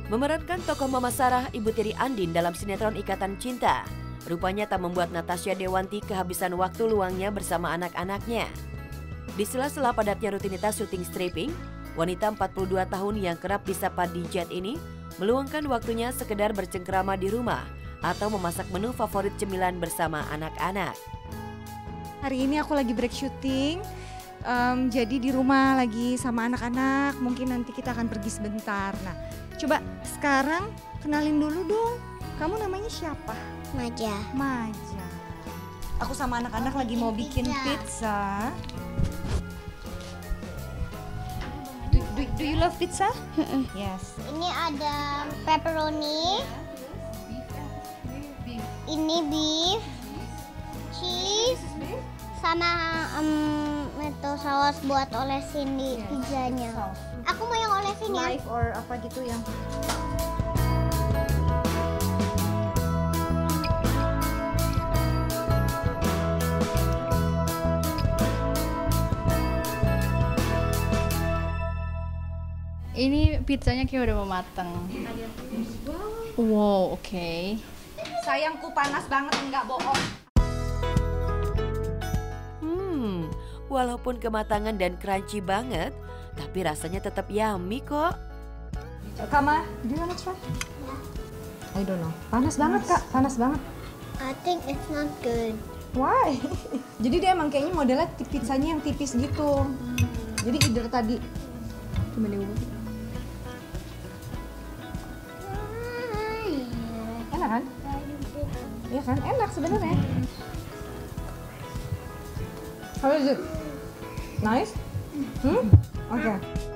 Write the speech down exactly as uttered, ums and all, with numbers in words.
Memerankan tokoh Mama Sarah, Ibu Tiri Andin dalam sinetron Ikatan Cinta, rupanya tak membuat Natasha Dewanti kehabisan waktu luangnya bersama anak-anaknya. Di sela-sela padatnya rutinitas syuting stripping, wanita empat puluh dua tahun yang kerap disapa D J ini meluangkan waktunya sekedar bercengkrama di rumah atau memasak menu favorit cemilan bersama anak-anak. Hari ini aku lagi break syuting, um, jadi di rumah lagi sama anak-anak, mungkin nanti kita akan pergi sebentar. Nah, coba sekarang kenalin dulu dong, kamu namanya siapa? Maja. Maja. Aku sama anak-anak lagi mau bikin pizza. Do, do, do you love pizza? Yes. Ini ada pepperoni, ini beef, cheese, sama um, itu saus buat olesin di pizzanya. Aku mau yang olesin ya. Live or apa gitu yang. Ini pizzanya kayak udah mau mateng. Wow, oke. Okay. Sayangku panas banget, nggak bohong. Hmm, walaupun kematangan dan crunchy banget, tapi rasanya tetap yummy kok. Kama, do you wanna try? I don't know. Panas banget kak, panas banget. I think it's not good. Why? Jadi dia emang kayaknya modelnya pizzanya yang tipis gitu. Jadi either tadi. Coba deh. Enak kan? Iya kan? Enak sebenarnya. How is it? Nice? Hmm? Oke. Okay.